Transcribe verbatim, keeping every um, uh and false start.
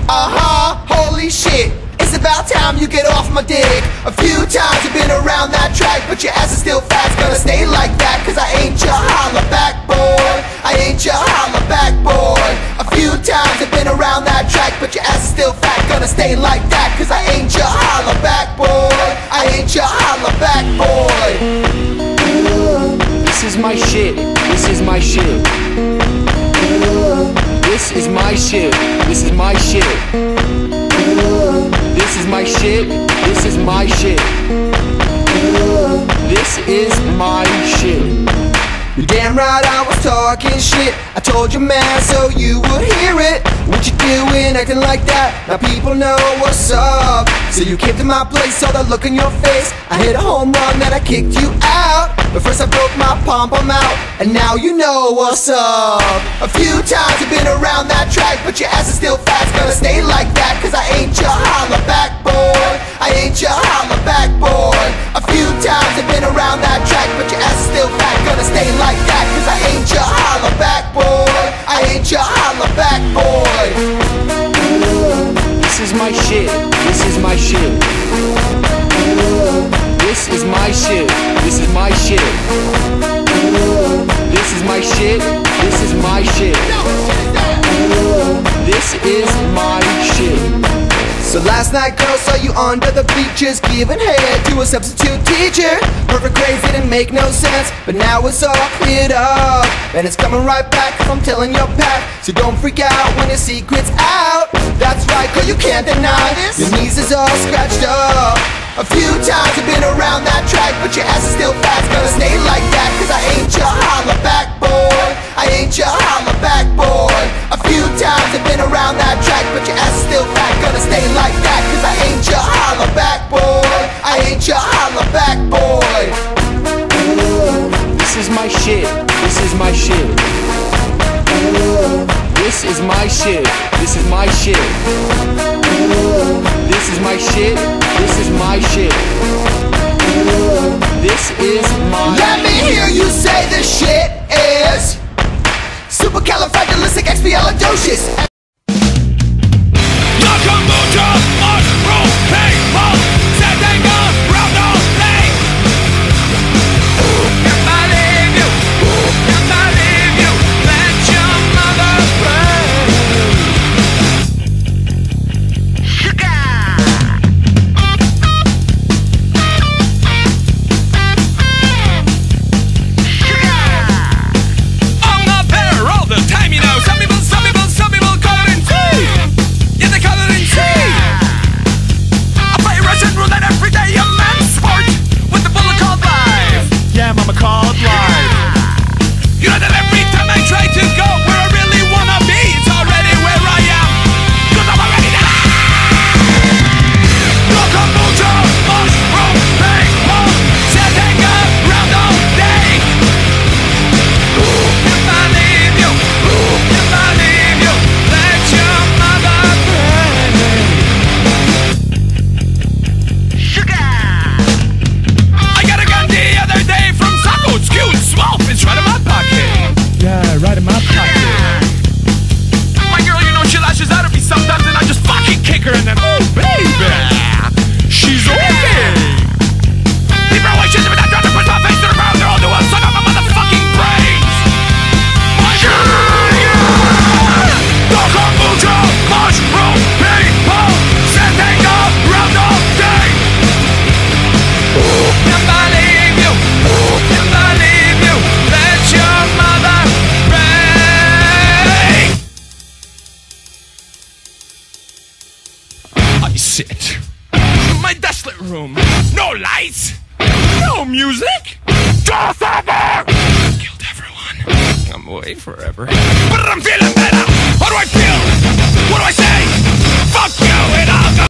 Uh-huh, holy shit, it's about time you get off my dick. A few times you've been around that track, but your ass is still fat, it's gonna stay like that. Cause I ain't your holla back boy, I ain't your holla back boy. A few times you've been around that track, but your ass is still fat, gonna stay like that. Cause I ain't your holla back boy, I ain't your holla back boy. This is my shit, this is my shit. This is my shit, this is my shit. This is my shit, this is my shit. This is my shit. You're damn right I was talking shit. I told you man so you would hear it. What you doing acting like that? Now people know what's up. So you came to my place, saw the look in your face. I hit a home run, then I kicked you out. But first I broke my pom-pom out, and now you know what's up. A few times you've been around that track, but your ass is still fat, it's gonna stay like that. Cause I ain't your holla back boy, I ain't your holla back boy. A few times you've been around that track, but your ass is still fat, gonna stay like that. Cause I ain't your holla back boy, I ain't your holla back boy. This is my shit, this is my shit. This is my shit, this is my shit. This is my shit, this is my shit. This is my shit. So last night girl saw you under the bleachers, giving head to a substitute teacher. Perfect grades didn't make no sense, but now it's all cleared up. And it's coming right back if I'm telling your path. So don't freak out when your secret's out. That's right girl, you can't deny this. Your knees is all scratched up. A few times you've been around that track, but your ass is still fat, it's gonna stay like that. Cause I ain't your holla back boy, I ain't your holla back boy. A few times you've been around that track, but your ass is still fat, gonna stay like that. Cause I ain't your holla back boy, I ain't your holla back boy. This is my shit, this is my shit. This is my shit, this is my shit. This is my shit, this is my shit. This is my Let me hear you say this shit is supercalifragilisticexpialidocious. Sit. My desolate room. No lights. No music. Just ever. Killed everyone. I'm away forever. But I'm feeling better. How do I feel? What do I say? Fuck you and I'll go.